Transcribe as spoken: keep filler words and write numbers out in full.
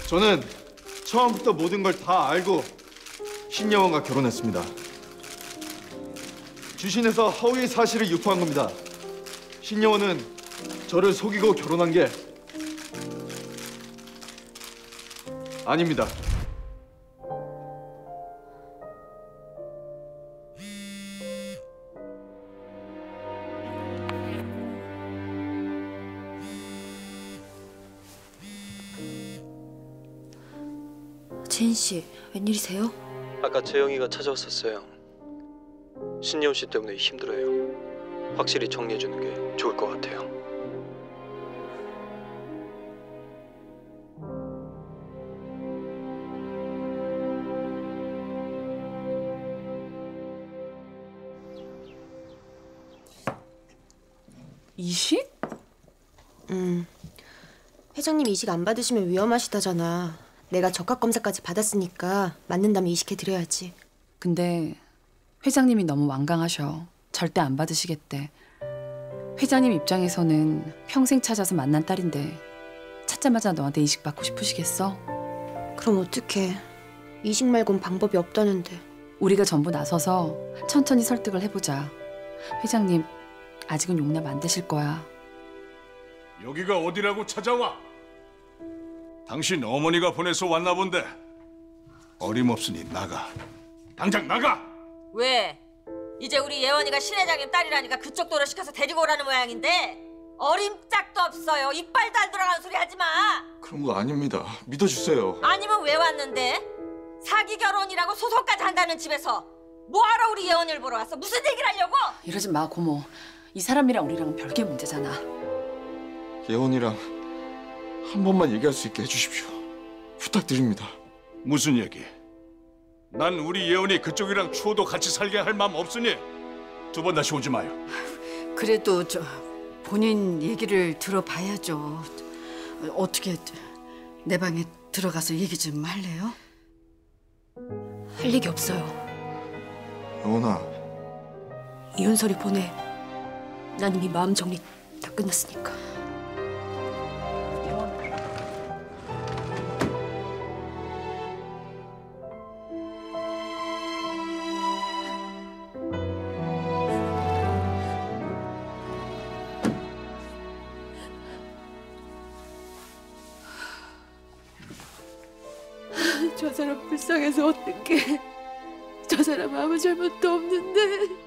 저는 처음부터 모든 걸 다 알고 신여원과 결혼했습니다. 주신에서 허위 사실을 유포한 겁니다. 신여원은 저를 속이고 결혼한 게 아닙니다. 재인 씨, 웬일이세요? 아까 재영이가 찾아왔었어요. 신예원 씨 때문에 힘들어요. 확실히 정리해 주는 게 좋을 것 같아요. 이식? 응. 회장님 이식 안 받으시면 위험하시다잖아. 내가 적합검사까지 받았으니까 맞는다면 이식해드려야지. 근데 회장님이 너무 완강하셔. 절대 안 받으시겠대. 회장님 입장에서는 평생 찾아서 만난 딸인데 찾자마자 너한테 이식 받고 싶으시겠어? 그럼 어떡해. 이식 말곤 방법이 없다는데. 우리가 전부 나서서 천천히 설득을 해보자. 회장님 아직은 용납 안 되실 거야. 여기가 어디라고 찾아와? 당신 어머니가 보내서 왔나 본데. 어림없으니 나가. 당장 나가! 왜? 이제 우리 예원이가 신 회장님 딸이라니까 그쪽 도로 시켜서 데리고 오라는 모양인데 어림짝도 없어요. 이빨도 안 들어가는 소리 하지 마. 그런 거 아닙니다. 믿어주세요. 아니면 왜 왔는데? 사기 결혼이라고 소송까지 한다는 집에서 뭐하러 우리 예원이를 보러 왔어? 무슨 얘기를 하려고? 이러지 마, 고모. 이 사람이랑 우리랑은 별개 문제잖아. 예원이랑 한 번만 얘기할 수 있게 해주십시오. 부탁드립니다. 무슨 얘기? 난 우리 예원이 그쪽이랑 추호도 같이 살게 할 마음 없으니 두 번 다시 오지 마요. 그래도 저 본인 얘기를 들어봐야죠. 어떻게 내 방에 들어가서 얘기 좀 할래요? 할 얘기 없어요. 예원아. 이혼서류 보내. 난 이미 마음 정리 다 끝났으니까. 저 사람 불쌍해서 어떡해. 저 사람 아무 잘못도 없는데.